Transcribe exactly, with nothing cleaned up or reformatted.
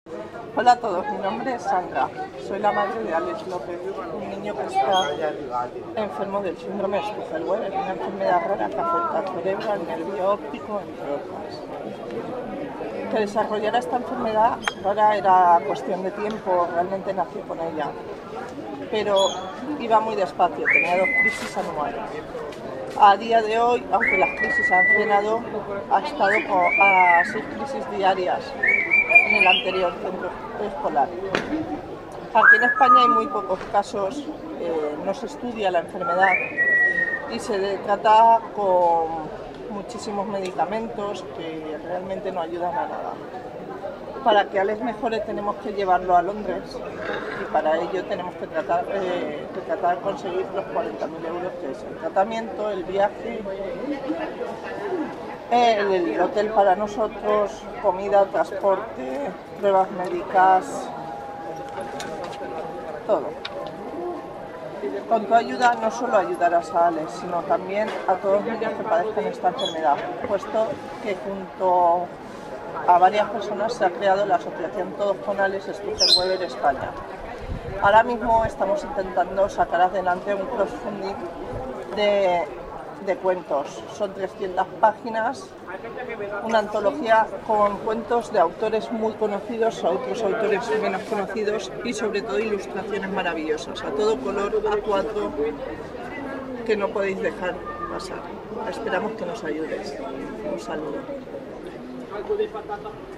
Hola a todos, mi nombre es Sandra, soy la madre de Alex López, un niño que está enfermo del síndrome de Stuffel-Weber, una enfermedad rara que afecta al cerebro, al nervio óptico, entre otras. Que desarrollara esta enfermedad rara era cuestión de tiempo, realmente nació con ella, pero iba muy despacio, tenía dos crisis anuales. A día de hoy, aunque las crisis han frenado, ha estado a seis crisis diarias en el anterior centro escolar. Aquí en España hay muy pocos casos, eh, no se estudia la enfermedad y se trata con muchísimos medicamentos que realmente no ayudan a nada. Para que Alex mejore tenemos que llevarlo a Londres y para ello tenemos que tratar, eh, que tratar de conseguir los cuarenta mil euros, que es el tratamiento, el viaje, el, el hotel para nosotros, comida, transporte, pruebas médicas, todo. Con tu ayuda no solo ayudarás a Alex, sino también a todos los niños que padezcan esta enfermedad, puesto que junto a varias personas se ha creado la asociación Todos con Alex Stuffel-Weber España. Ahora mismo estamos intentando sacar adelante un crowdfunding de, de cuentos. Son trescientas páginas, una antología con cuentos de autores muy conocidos a otros autores menos conocidos y sobre todo ilustraciones maravillosas, a todo color, A cuatro, que no podéis dejar pasar. Esperamos que nos ayudes. Un saludo.